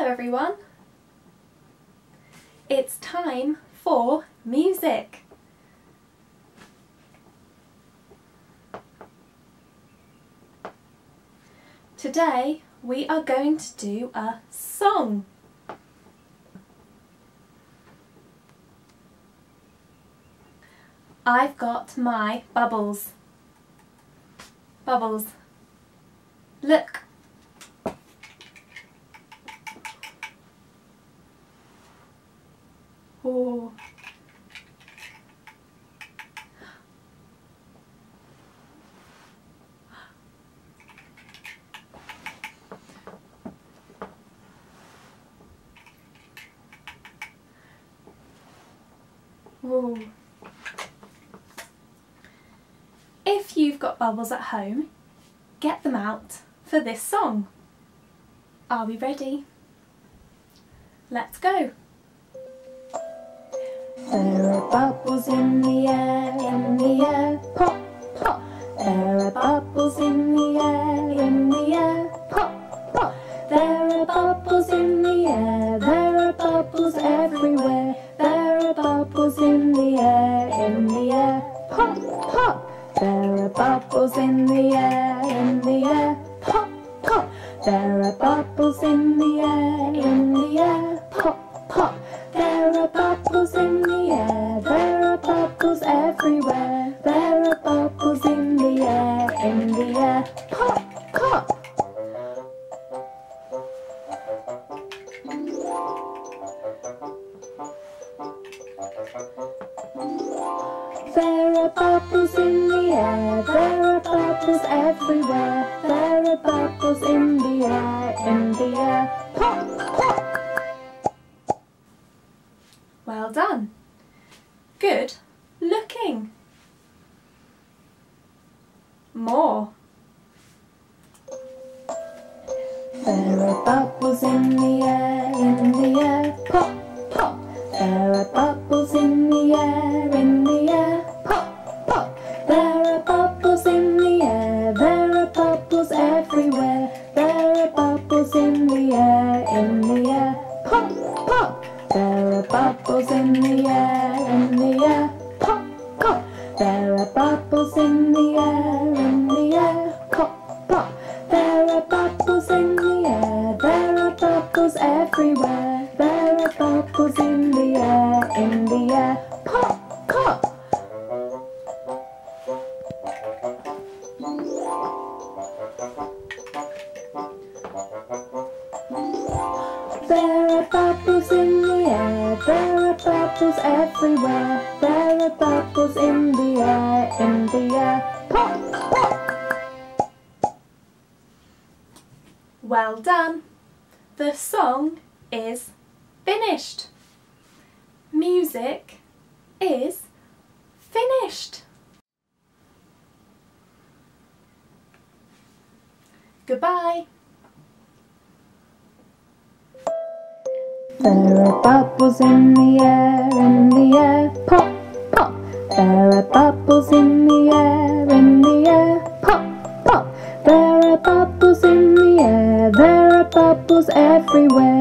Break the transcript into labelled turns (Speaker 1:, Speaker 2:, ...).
Speaker 1: Hello everyone. It's time for music. Today we are going to do a song. I've got my bubbles. Bubbles. Look. Oh. Oh. If you've got bubbles at home, get them out for this song. Are we ready? Let's go. There are bubbles in the air, pop, pop. There are bubbles in the air, pop, pop. There are bubbles in the air, there are bubbles everywhere. There are bubbles in the air, pop, pop. There are bubbles in the air, pop, pop. There are bubbles in the air, pop, pop. There are bubbles in the air, there are bubbles everywhere. There are bubbles in the air, pop, pop. There are bubbles in the air, there are bubbles everywhere. There are bubbles in the air, pop, pop. Well done. Good looking. More. There are bubbles in the air, pop, pop. There are bubbles in the air, pop, pop. There are bubbles in the air, there are bubbles everywhere. There are bubbles in the air, pop, pop. There are bubbles in the air, pop, pop. There are bubbles in the air, pop, pop. There are bubbles in the air, there are bubbles everywhere. There are bubbles in the air, pop, pop. There are bubbles in the air, there are bubbles everywhere. There are bubbles in the air, pop, pop. Well done. The song is finished. Music is finished. Goodbye. There are bubbles in the air, pop, pop. There are bubbles in the air, pop, pop. There are bubbles in the air, there are bubbles everywhere.